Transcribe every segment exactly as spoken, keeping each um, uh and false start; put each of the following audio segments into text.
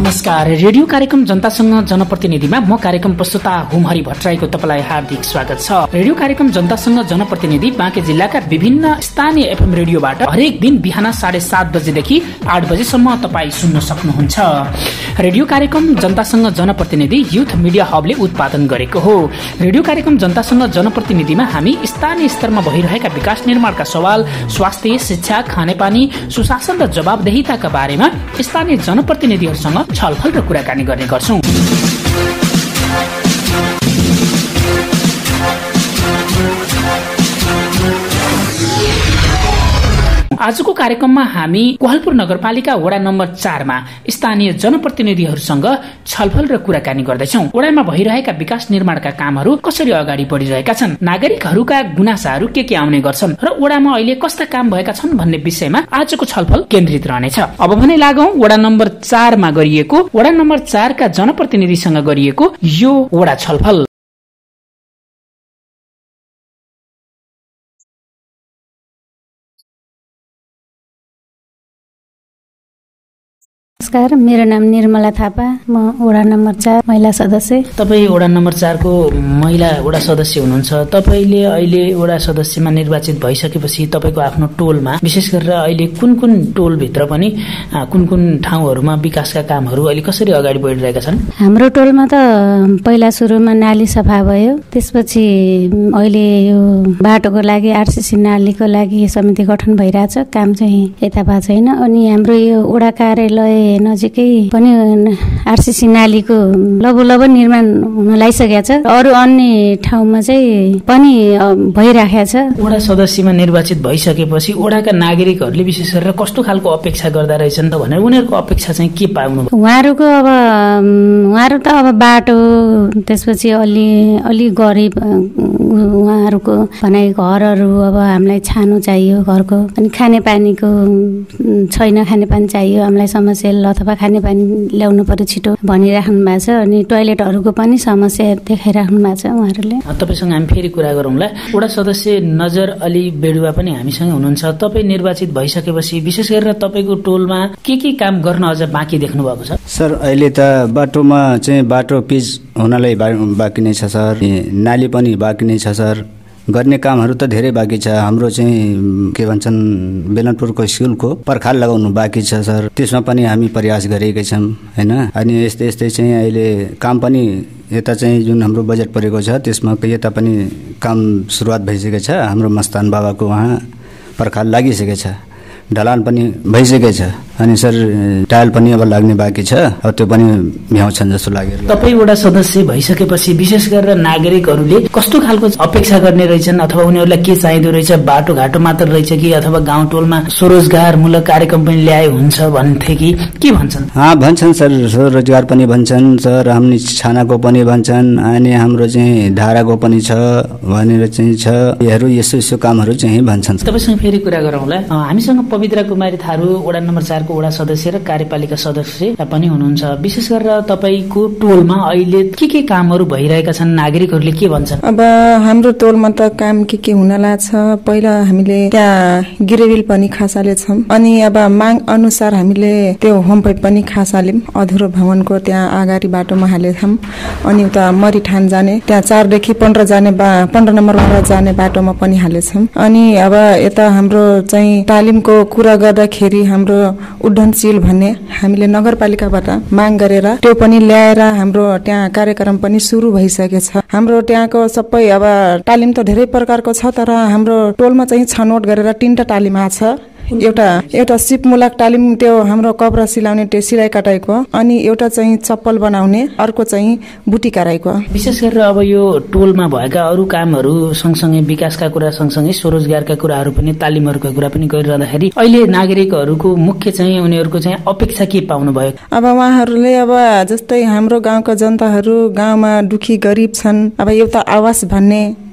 नमस्कार। रेडियो कार्यक्रम जनतासँग जनप्रतिनिधिमा म कार्यक्रम प्रस्तुता हुमहरि भट्टराईको तपाईलाई हार्दिक स्वागत छ। रेडियो कार्यक्रम जनतासँग जनप्रतिनिधि बाँके जिल्लाका विभिन्न स्थानीय एफएम रेडियोबाट हरेक दिन बिहान साढे सात बजेदेखि आठ बजेसम्म तपाईँ सुन्न सक्नुहुन्छ। रेडियो कार्यक्रम जनतासँग जनप्रतिनिधि युथ मिडिया हबले उत्पादन गरेको हो। रेडियो कार्यक्रम जनतासँग जनप्रतिनिधिमा हामी स्थानीय स्तरमा भइरहेका विकास निर्माणका सवाल, स्वास्थ्य, शिक्षा, खानेपानी, सुशासन र जवाबदेहिताका बारेमा स्थानीय जनप्रतिनिधिहरूसँग छलफल र कुराकानी गर्ने गर्छौं। आजको कार्यक्रममा हामी कोहलपुर नगरपालिका वडा नम्बर चारमा स्थानीय जनप्रतिनिधिहरूसँग छलफल र कुराकानी गर्दैछौं। वडामा भइरहेका विकास निर्माणका कामहरू कसरी अगाडि बढिरहेका छन्, नागरिकहरूका गुनासाहरू के के आउने गर्छन् र वडामा अहिले कस्ता काम भएका छन् भन्ने विषयमा आजको छलफल केन्द्रित रहनेछ। अब भने लागौं वडा नम्बर चारमा गरिएको वडा नम्बर चारका जनप्रतिनिधिसँग गरिएको यो वडा छलफल। नमस्कार, मेरो नाम निर्मला थापा, म वडा नम्बर चार महिला सदस्य। तपाईँ वडा नम्बर चारको महिला वडा सदस्य हुनुहुन्छ। तपाईँले अहिले वडा सदस्यमा निर्वाचित भइसकेपछि तपाईँको आफ्नो टोलमा विशेष गरेर अहिले कुन कुन टोलभित्र पनि कुन कुन ठाउँहरूमा विकासका कामहरू अहिले कसरी अगाडि बढिरहेका छन्? हाम्रो टोलमा त पहिला सुरुमा नाली सफा भयो, त्यसपछि अहिले यो बाटोको लागि आरसीसी नालीको लागि समिति गठन भइरहेछ, काम चाहिँ यता भएको छैन। अनि हाम्रो यो वडा कार्यालय नजिकै पनि आरसीसी नालीको लबो लबो निर्माण हुन लागिसकेको छ। अरू अन्य ठाउँमा चाहिँ पनि भइराखेको छ। वडा सदस्यमा निर्वाचित भइसकेपछि वडाका नागरिकहरूले विशेष गरेर कस्तो खालको अपेक्षा गर्दा रहेछन् त भनेर उनीहरूको अपेक्षा चाहिँ के पाउनु? उहाँहरूको अब उहाँहरू त अब बाटो, त्यसपछि अलि अलि गरिब उहाँहरूको भनाइ घरहरू, अब हामीलाई छानो चाहियो घरको, अनि खानेपानीको छैन, खानेपानी चाहियो हामीलाई, समस्या अथवा खानेपानी ल्याउनु पर्यो छिटो भनिराख्नु भएको छ। अनि टोयलेटहरूको पनि समस्या देखाइराख्नु भएको छ उहाँहरूले। तपाईँसँग हामी फेरि कुरा गरौँला। वडा सदस्य नजर अली बेडुवा पनि हामीसँग हुनुहुन्छ। तपाईँ निर्वाचित भइसकेपछि विशेष गरेर तपाईँको टोलमा के के काम गर्न अझ बाँकी देख्नु भएको छ? सर, अहिले त बाटोमा चाहिँ बाटो पिच हुनलाई बाँकी नै छ सर, नाली पनि बाँकी नै छ सर, गर्ने कामहरू त धेरै बाँकी छ। हाम्रो चाहिँ के भन्छन् बेलनपुरको स्कुलको पर्खाल लगाउनु बाँकी छ सर, त्यसमा पनि हामी प्रयास गरेकै छौँ हैन। अनि यस्तै यस्तै चाहिँ अहिले काम पनि यता चाहिँ जुन हाम्रो बजेट परेको छ त्यसमा यता पनि काम सुरुवात भइसकेको छ। हाम्रो मस्तान बाबाको वहाँ पर्खाल लागिसकेको छ, ढलान पनि भइसकेको छ, अनि सर टायल पनि अब लाग्ने बाँकी छ, अब त्यो पनि भ्याउँछन् जस्तो लाग्यो। तपाईँ वडा सदस्य भइसकेपछि विशेष गरेर नागरिकहरूले कस्तो खालको अपेक्षा गर्ने रहेछन्, अथवा उनीहरूलाई के चाहिँदो रहेछ? बाटोघाटो मात्र रहेछ कि अथवा गाउँ टोलमा स्वरोजगारमूलक कार्यक्रम पनि ल्याए हुन्छ भन्थे कि के भन्छन्? हाँ भन्छन् सर, स्वरोजगार पनि भन्छन् सर, हामी छानाको पनि भन्छन्, अनि हाम्रो चाहिँ धाराको पनि छ भनेर चाहिँ छ, यहरू यसो यसो कामहरू चाहिँ भन्छन्। तपाईँसँग फेरि कुरा गरौँला। हामीसँग पवित्रा कुमारी थारू वडा नम्बर चारको वडा सदस्य र कार्यपालिका सदस्य पनि हुनुहुन्छ। विशेष गरेर तपाईँको टोलमा अहिले के के कामहरू भइरहेका छन्, नागरिकहरूले के भन्छन्? अब हाम्रो टोलमा त काम के के हुन लाग्छ। पहिला हामीले त्यहाँ गिरेबिल पनि खासाले छौँ, अनि अब माग अनुसार हामीले त्यो होम पाइप पनि खासाल्यौँ, अधुरो भवनको त्यहाँ अगाडि बाटोमा हालेछौँ। अनि उता मरिठान जाने त्यहाँ चारदेखि पन्ध्र जाने बा पन्ध्र नम्बरबाट जाने बाटोमा पनि हालेछौँ। अनि अब यता हाम्रो चाहिँ तालिमको कुरा गर्दाखेरि हाम्रो उड्डनशील भन्ने हामीले नगरपालिकाबाट माग गरेर त्यो पनि ल्याएर हाम्रो त्यहाँ कार्यक्रम पनि सुरु भइसकेको छ। हाम्रो त्यहाँको सबै अब तालिम त धेरै प्रकारको छ, तर हाम्रो टोलमा चाहिँ छनौट गरेर तीनटा तालिम आछ। एउटा एउटा सिपमूलक तालिम, त्यो हाम्रो कपडा सिलाउने त्यो सिलाइ कटाइको, अनि एउटा चाहिँ चप्पल बनाउने, अर्को चाहिँ बुटी कराइको। विशेष गरेर अब यो टोलमा भएका अरू कामहरू सँगसँगै विकासका कुरा सँगसँगै स्वरोजगारका कुराहरू पनि, तालिमहरूका कुरा पनि गरिरहँदाखेरि अहिले नागरिकहरूको मुख्य चाहिँ उनीहरूको चाहिँ अपेक्षा के पाउनु भयो? अब उहाँहरूले अब जस्तै हाम्रो गाउँका जनताहरू गाउँमा दुखी गरिब छन्, अब एउटा आवास भन्ने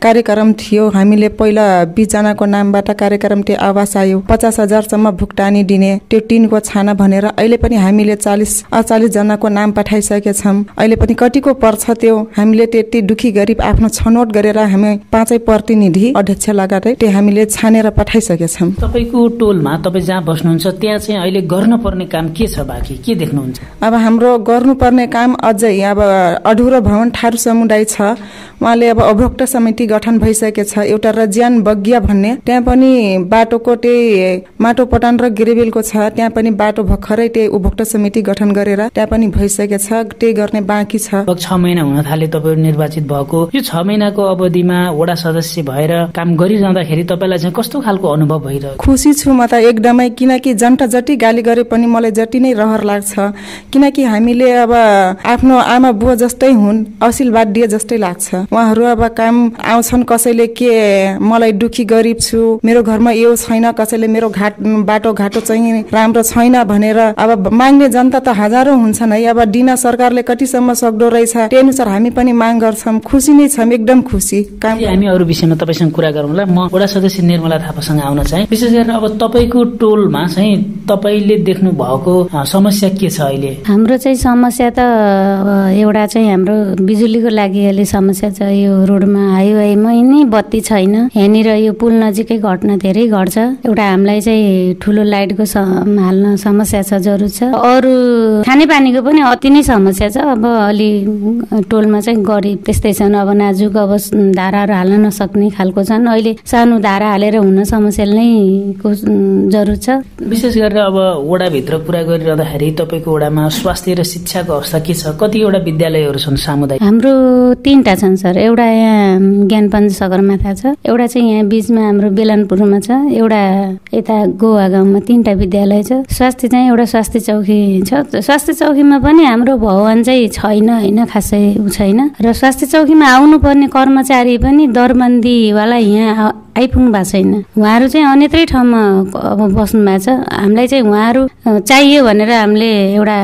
कार्यक्रम थियो। हामीले पहिला बीस जनाको नामबाट कार्यक्रम त्यो आवास आयो, पचास हजारसम्म भुक्तानी दिने त्यो टिनको छाना भनेर अहिले पनि हामीले चालिस अडचालिस जनाको नाम पठाइसकेका छौँ। अहिले पनि कतिको पर्छ त्यो हामीले त्यति दुखी गरिब आफ्नो छनौट गरेर हामी पाँचै प्रतिनिधि अध्यक्ष लगायतै त्यो हामीले छानेर पठाइसकेका छौँ। तपाईँको टोलमा तपाईँ जहाँ बस्नुहुन्छ त्यहाँ चाहिँ अहिले गर्नुपर्ने काम के छ, बाँकी के देख्नुहुन्छ? अब हाम्रो गर्नुपर्ने काम अझै अब अधुरो भवन ठारू समुदाय छ, उहाँले अब उपभोक्ता समिति गठन भइसकेको छ। एउटा रज्यान बगिया भन्ने त्यहाँ पनि बाटोको त्यही माटो पटान र गिरेबिलको छ, त्यहाँ पनि बाटो भर्खरै त्यही उपभोक्ता समिति गठन गरेर त्यहाँ पनि भइसकेको छ, त्यही गर्ने बाँकी छ। लगभग छ महिना हुन थाले तपाईँ निर्वाचित भएको। यो छ महिनाको अवधिमा वडा सदस्य भएर काम गरिरहँदाखेरि तपाईँलाई चाहिँ कस्तो खालको अनुभव भइरहेको? खुसी छु म त एकदमै, किनकि जनता जति गाली गरे पनि मलाई जति नै रहर लाग्छ, किनकि हामीले अब आफ्नो आमा बुवा जस्तै हुन्, आशीर्वाद दिए जस्तै लाग्छ। उहाँहरू अब काम आउँछन्, कसैले के मलाई दुखी गरिब छु, मेरो घरमा यो छैन, कसैले मेरो घाट बाटो घाटो चाहिँ राम्रो छैन भनेर अब माग्ने जनता त हजारौं हुन्छन् है। अब दिन सरकारले कतिसम्म सक्दो रहेछ त्यही अनुसार हामी पनि माग गर्छौँ। खुसी नै छौँ, एकदम खुसी। काम हामी अरू विषयमा तपाईँसँग कुरा गरौँला। म वडा सदस्य निर्मला थापासँग आउन चाहे। विशेष गरेर अब तपाईँको टोलमा चाहिँ तपाईँले देख्नु भएको समस्या के छ अहिले? हाम्रो चाहिँ समस्या त एउटा चाहिँ हाम्रो बिजुलीको लागि अहिले समस्या छ। यो रोडमा हाइवेमा नै बत्ती छैन, यहाँनिर यो पुल नजिकै घटना धेरै घट्छ। एउटा हामीलाई चाहिँ ठुलो लाइटको हाल्न समस्या छ, जरुर छ। अरू खानेपानीको पनि अति नै समस्या छ। अब अलि टोलमा चाहिँ गरिब त्यस्तै छन्, अब नाजुक अब धाराहरू हाल्न नसक्ने खालको छन्। अहिले सानो धारा हालेर हुन समस्या नै को जरुर छ। विशेष गरेर अब वडाभित्र कुरा गरिरहँदाखेरि तपाईँको वडामा स्वास्थ्य र शिक्षाको अवस्था के छ? कतिवटा विद्यालयहरू छन् सामुदायिक? हाम्रो तीनटा छन् सर। एउटा यहाँ ज्ञानपञ्च सगरमाथा छ, एउटा चाहिँ यहाँ बीचमा हाम्रो बेलानपुरमा छ, एउटा यता गोवा गाउँमा तीनटा विद्यालय छ। स्वास्थ्य चाहिँ एउटा स्वास्थ्य चौकी छ। स्वास्थ्य चौकीमा पनि हाम्रो भवन चाहिँ छैन होइन, खासै छैन। र स्वास्थ्य चौकीमा आउनुपर्ने कर्मचारी पनि दरबन्दीवाला यहाँ आइपुग्नु भएको छैन। उहाँहरू चाहिँ अन्यत्रै ठाउँमा अब बस्नु भएको छ। हामीलाई चाहिँ उहाँहरू चाहियो भनेर हामीले एउटा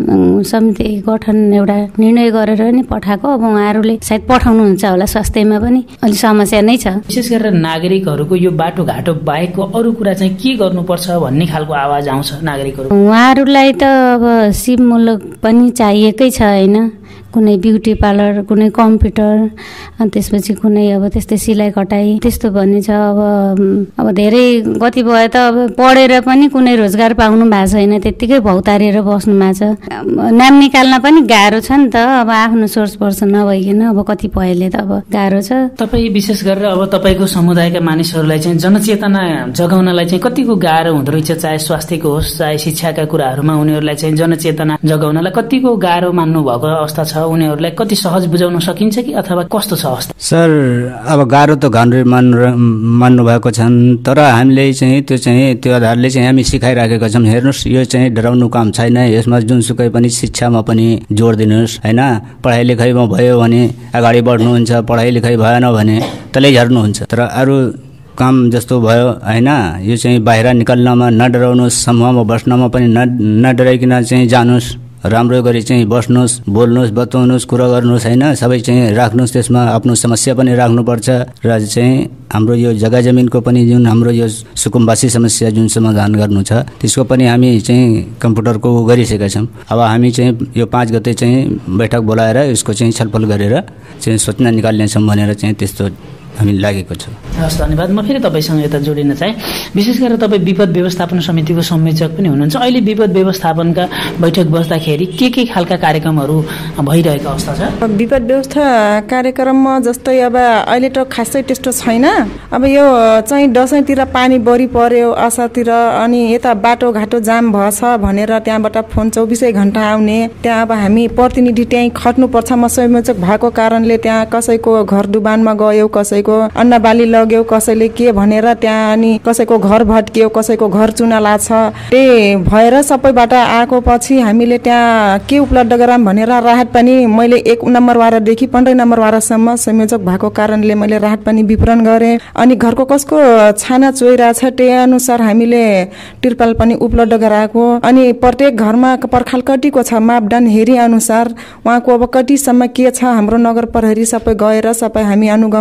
समिति गठन एउटा निर्णय गरेर नि पठाएको। अब उहाँहरूले सायद पठाउनुहुन्छ होला। स्वास्थ्यमा पनि अलिक समस्या नै छ। विशेष गरेर नागरिकहरूको यो बाटोघाटो बाहेकको अरू कुरा चाहिँ के गर्नुपर्छ भन्ने खालको आवाज आउँछ नागरिकहरू। उहाँहरूलाई त अब सिपमूलक पनि चाहिएकै छ होइन, कुनै ब्युटी पार्लर, कुनै कम्प्युटर, अनि त्यसपछि कुनै अब त्यस्तै सिलाइ कटाइ त्यस्तो भन्ने छ। अब अब धेरै कति भयो त अब पढेर पनि कुनै रोजगार पाउनु भएको छैन, त्यत्तिकै भौतारेर बस्नु भएको छ। नाम निकाल्न पनि गाह्रो छ नि त, अब आफ्नो सोर्स पर्सन नभइकन अब कतिपयले त अब गाह्रो छ। तपाईँ विशेष गरेर अब तपाईँको समुदायका मानिसहरूलाई चाहिँ जनचेतना जगाउनलाई चाहिँ कतिको गाह्रो हुँदो रहेछ? चाहे स्वास्थ्यको होस् चाहे शिक्षाका कुराहरूमा उनीहरूलाई चाहिँ जनचेतना जगाउनलाई कतिको गाह्रो मान्नु भएको अवस्था छ? उनीहरूलाई कति सहज बुझाउन सकिन्छ कि अथवा कस्तो छ अवस्था? सर अब गाह्रो त गाह्रो मान्नु मान्नु भएको छन्, तर हामीले चाहिँ त्यो चाहिँ त्यो आधारले चाहिँ हामी सिकाइराखेका छौँ। हेर्नुहोस्, यो चाहिँ डराउनु काम छैन। यसमा जुनसुकै पनि शिक्षामा पनि जोड दिनुहोस् होइन। पढाइ लेखाइमा भयो भने अगाडि बढ्नुहुन्छ, पढाइ लेखाइ भएन भने तलै झर्नुहुन्छ। तर अरू काम जस्तो भयो होइन, यो चाहिँ बाहिर निकल्नमा नडराउनुहोस्, समूहमा बस्नमा पनि न नडराइकन चाहिँ जानुहोस्, राम्रो गरी चाहिँ बस्नुहोस्, बोल्नुहोस्, बताउनुहोस्, कुरा गर्नुहोस् होइन। सबै चाहिँ राख्नुहोस्, त्यसमा आफ्नो समस्या पनि राख्नुपर्छ। र चाहिँ हाम्रो यो जग्गा जमिनको पनि जुन हाम्रो यो सुकुम्बासी समस्या जुन समाधान गर्नु छ त्यसको पनि हामी चाहिँ कम्प्युटरको गरिसकेका छौँ। अब हामी चाहिँ यो पाँच गते चाहिँ बैठक बोलाएर यसको चाहिँ छलफल गरेर चाहिँ सूचना निकाल्नेछौँ भनेर चाहिँ त्यस्तो हामी लागेको छ। हस्, धन्यवाद। म फेरि तपाईँसँग यता जोडिन चाहे। विशेष गरेर तपाईँ विपद व्यवस्थापन समितिको संयोजक पनि हुनुहुन्छ। अहिले विपद व्यवस्थापनका बैठक बस्दाखेरि के के खालका कार्यक्रमहरू भइरहेको अवस्था छ? विपद व्यवस्था कार्यक्रममा जस्तै अब अहिले त खासै त्यस्तो छैन। अब यो चाहिँ दसैँतिर पानी बढी पर्यो, असारतिर, अनि यता बाटोघाटो जाम भएछ भनेर त्यहाँबाट फोन चौबिसै घन्टा आउने। त्यहाँ अब हामी प्रतिनिधि त्यहीँ खट्नुपर्छ। म संयोजक भएको कारणले त्यहाँ कसैको घर दुबानमा गयो, कसैको अन्न बाली लग्यो, कसैले के भनेर त्यहाँ अनि कसैको घर भट्कियो, कसैको घर चुना लाग्छ। त्यही भएर सबैबाट आएको पछि हामीले त्यहाँ के उपलब्ध गराम भनेर राहत पानी मैले एक नम्बर वार्डदेखि पन्ध्र नम्बर वार्डसम्म संयोजक भएको कारणले मैले राहत पानी वितरण गरेँ। अनि घरको कसको छाना चोइरहेछ त्यही अनुसार हामीले तिरपाल पनि उपलब्ध गराएको। अनि प्रत्येक घरमा पर्खाल कतिको छ मापदण्ड हेरी अनुसार उहाँको अब कतिसम्म के छ हाम्रो नगर प्रहरी सबै गएर सबै हामी अनुगमनमा हिँडेर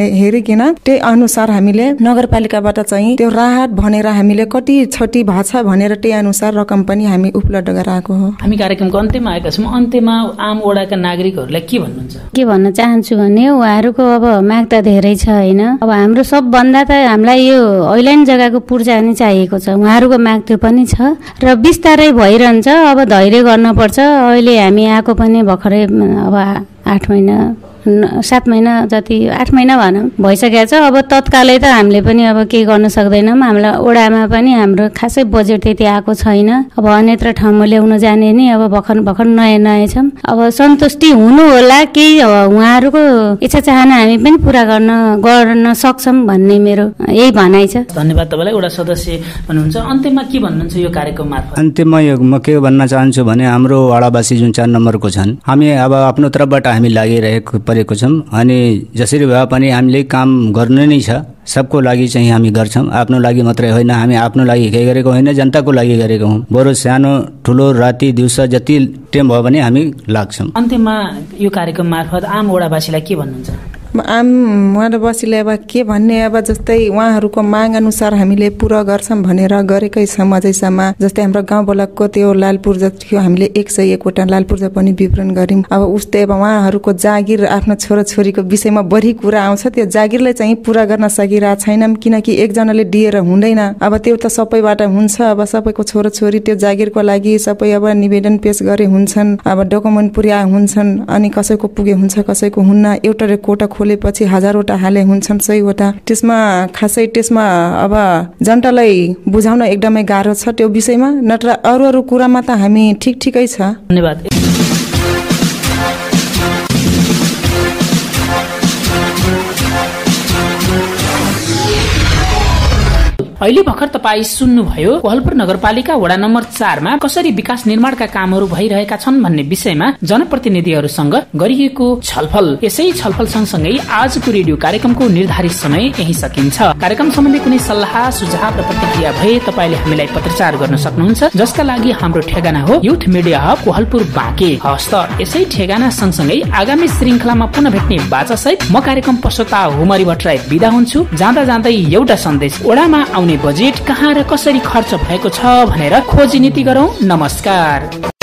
हेरिकन त्यही अनुसार हामीले नगरपालिकाबाट चाहिँ त्यो राहत भनेर हामीले कति क्षति भएको छ भनेर त्यही अनुसार रकम पनि हामी उपलब्ध गराएको हो। हामी कार्यक्रमको अन्त्यमा आएका छौँ। अन्त्यमा आम वडाका नागरिकहरूलाई के भन्नुहुन्छ? के भन्न चाहन्छु भने उहाँहरूको अब माग त धेरै छ होइन। अब हाम्रो सबभन्दा त हामीलाई यो ऐल्यान्ड जग्गाको पूर्जा नै चाहिएको छ। उहाँहरूको माग त्यो पनि छ र बिस्तारै भइरहन्छ। अब धैर्य गर्न पर्छ। अहिले हामी आएको पनि भर्खरै अब आठ महिना सात महिना जति आठ महिना भनौँ भइसकेको छ। अब तत्कालै त हामीले पनि अब केही गर्न सक्दैनौँ। हामीलाई ओडामा पनि हाम्रो खासै बजेट त्यति आएको छैन। अब अन्यत्र ठाउँमा ल्याउन जाने नि अब भर्खर भर्खर नयाँ नयाँ छौँ। अब सन्तुष्टि हुनु होला केही उहाँहरूको इच्छा चाहना हामी पनि पुरा गर्न गर्न सक्छौँ भन्ने मेरो यही भनाइ छ। धन्यवाद तपाईँलाई वडा सदस्य हुनुहुन्छ। अन्त्यमा के भन्नुहुन्छ यो कार्यक्रम मार्फत? अन्त्यमा यो म के भन्न चाहन्छु भने हाम्रो वडावासी जुन चार नम्बरको छन् हामी अब आफ्नो तर्फबाट हामी लागिरहेको परेको छौँ अनि जसरी भए पनि हामीले काम गर्नु नै छ। सबको लागि चाहिँ हामी गर्छौँ। आफ्नो लागि मात्रै होइन, हामी आफ्नो लागि केही गरेको होइन, जनताको लागि गरेको हौँ। बरु सानो ठुलो राति दिउँसो जति टाइम भयो भने हामी लाग्छौँ। अन्त्यमा यो कार्यक्रम मार्फत आम वडावासीलाई के भन्नुहुन्छ? आम वडावासीले अब के भन्ने अब जस्तै उहाँहरूको माग अनुसार हामीले पुरा गर्छौँ भनेर गरेकै छौँ। अझैसम्म जस्तै हाम्रो गाउँ ब्लकको त्यो लाल पूर्जा थियो, हामीले एक सय एकवटा लाल पूर्जा पनि वितरण गऱ्यौँ। अब उस्तै अब उहाँहरूको जागिर आफ्नो छोराछोरीको विषयमा बढी कुरा आउँछ। त्यो जागिरलाई चाहिँ पुरा गर्न सकिरहेको छैनौँ किनकि एकजनाले दिएर हुँदैन। अब त्यो त सबैबाट हुन्छ। अब सबैको छोराछोरी त्यो जागिरको लागि सबै अब निवेदन पेश गरे हुन्छन्, अब डकुमेन्ट पुर्या हुन्छन् अनि कसैको पुगे हुन्छ कसैको हुन्न। एउटा कोटा खोलेपछि हजारवटा हाले हुन्छन्, सयवटा। त्यसमा खासै त्यसमा अब जनतालाई बुझाउन एकदमै गाह्रो छ त्यो विषयमा। नत्र अरू अरू कुरामा त हामी ठिक ठिकै छ। धन्यवाद। अहिले भर्खर तपाईँ सुन्नुभयो कोहलपुर नगरपालिका वडा नम्बर चारमा कसरी विकास निर्माणका कामहरू भइरहेका छन् भन्ने विषयमा जनप्रतिनिधिहरूसँग गरिएको छलफल। यसै छलफल सँगसँगै आजको रेडियो कार्यक्रमको निर्धारित समय यही सकिन्छ। कार्यक्रम सम्बन्धी कुनै सल्लाह सुझाव र प्रतिक्रिया भए तपाईँले हामीलाई पत्रचार गर्न सक्नुहुन्छ, जसका लागि हाम्रो ठेगाना हो youth media hub Kohalpur Banke. हस्त यसै ठेगाना सँगसँगै आगामी श्रृङ्खलामा पुनः भेट्ने बाचा सहित म कार्यक्रम पशुता हुमरी भट्टराई बिदा हुन्छु। जाँदा जाँदै एउटा सन्देश, ओडामा आउने बजेट कहाँ र कसरी खर्च भएको छ भनेर खोजी नीति गरौं। नमस्कार।